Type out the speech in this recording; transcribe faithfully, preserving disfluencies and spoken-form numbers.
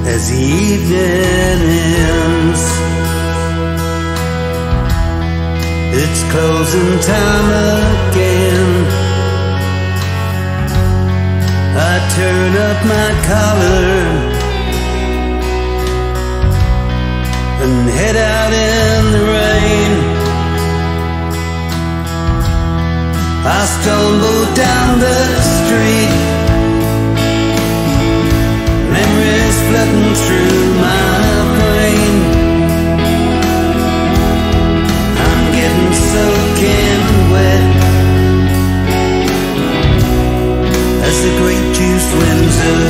as the evening ends. It's closing time again. I turn up my collar and head out in the rain. I stumble down the street, memories flooding through my brain. I'm getting soaking wet as the grape juice winds of